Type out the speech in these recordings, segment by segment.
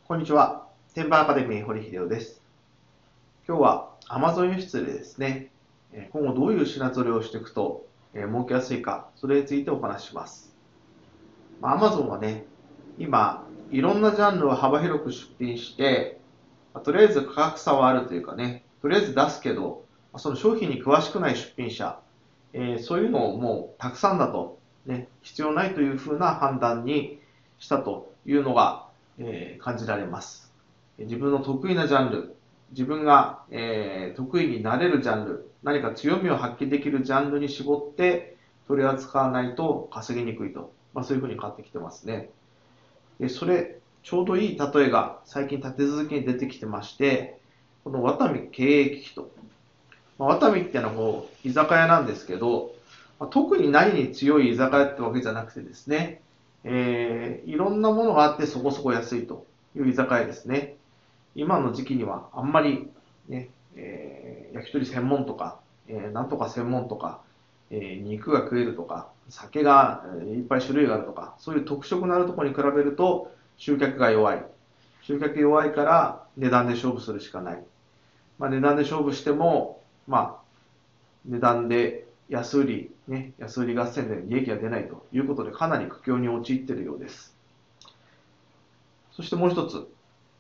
こんにちは。天板アカデミー堀秀夫です。今日は Amazon 輸出でですね、今後どういう品揃えをしていくと儲けやすいか、それについてお話しします。Amazon はね、今、いろんなジャンルを幅広く出品して、とりあえず価格差はあるというかね、とりあえず出すけど、その商品に詳しくない出品者、そういうのをもうたくさんだと、ね、必要ないというふうな判断にしたというのが、感じられます。自分の得意なジャンル、自分が、得意になれるジャンル、何か強みを発揮できるジャンルに絞って取り扱わないと稼ぎにくいと、そういうふうに変わってきてますね。それ、ちょうどいい例えが最近立て続けに出てきてまして、このワタミ経営危機と。ワタミってのはこう居酒屋なんですけど、特に何に強い居酒屋ってわけじゃなくてですね、いろんなものがあってそこそこ安いという居酒屋ですね。今の時期にはあんまり、ね、焼き鳥専門とか、なんとか専門とか、肉が食えるとか、酒がいっぱい種類があるとか、そういう特色のあるところに比べると集客が弱い。集客弱いから値段で勝負するしかない。値段で勝負しても、値段で安売り、ね、安売り合戦で利益が出ないということでかなり苦境に陥っているようです。そしてもう一つ、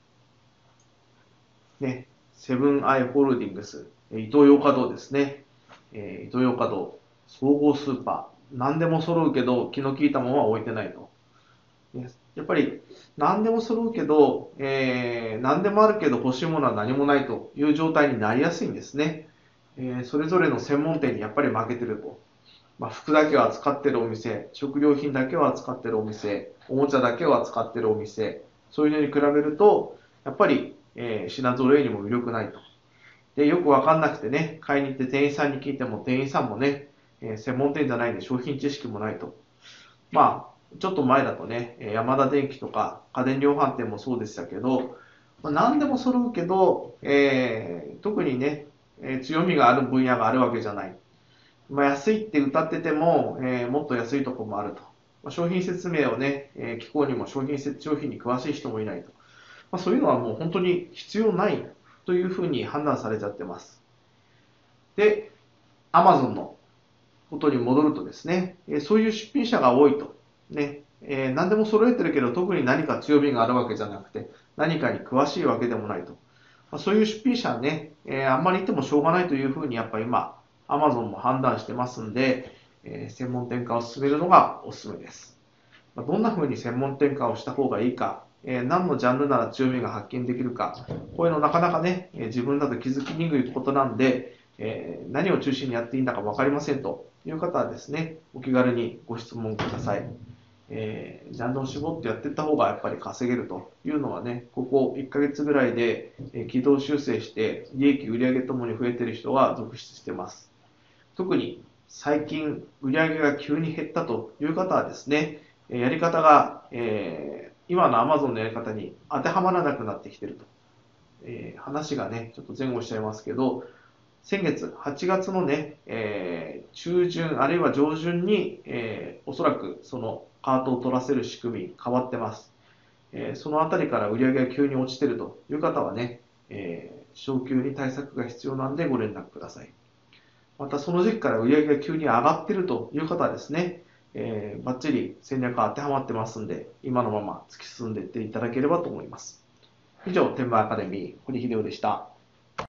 ね、セブンアイ・ホールディングス、イトーヨーカドーですね。イトーヨーカドー、総合スーパー、何でも揃うけど気の利いたものは置いてないと。やっぱり何でも揃うけど、何でもあるけど欲しいものは何もないという状態になりやすいんですね。それぞれの専門店にやっぱり負けてると。服だけを扱ってるお店、食料品だけを扱ってるお店、おもちゃだけを扱ってるお店、そういうのに比べると、やっぱり、品揃えにも魅力ないと。で、よくわかんなくてね、買いに行って店員さんに聞いても、店員さんもね、専門店じゃないんで商品知識もないと。ちょっと前だとね、ヤマダ電機とか家電量販店もそうでしたけど、何でも揃うけど、特にね、強みがある分野があるわけじゃない。安いって歌ってても、もっと安いところもあると。商品説明をね、機構にも商品に詳しい人もいないと。そういうのはもう本当に必要ないというふうに判断されちゃってます。で、Amazon のことに戻るとですね、そういう出品者が多いと。ね、何でも揃えてるけど特に何か強みがあるわけじゃなくて、何かに詳しいわけでもないと。そういう出品者はね、あんまりいてもしょうがないというふうにやっぱ今、Amazon も判断してますんで、専門店化を進めるのがおすすめです。どんな風に専門店化をした方がいいか、何のジャンルなら強みが発見できるか、こういうのなかなかね、自分だと気づきにくいことなんで、何を中心にやっていいんだか分かりませんという方はですね、お気軽にご質問ください。ジャンルを絞ってやっていった方がやっぱり稼げるというのはね、ここ1ヶ月ぐらいで軌道修正して利益、売上ともに増えている人は続出しています。特に最近売上が急に減ったという方はですね、やり方が、今の Amazon のやり方に当てはまらなくなってきていると。話がね、ちょっと前後しちゃいますけど、先月、8月のね、中旬あるいは上旬に、おそらくそのカートを取らせる仕組み変わってます。そのあたりから売上が急に落ちているという方はね、昇給に対策が必要なんでご連絡ください。またその時期から売上が急に上がっているという方はですね、バッチリ戦略が当てはまってますんで、今のまま突き進んでいっていただければと思います。以上、天満アカデミー、堀秀夫でした。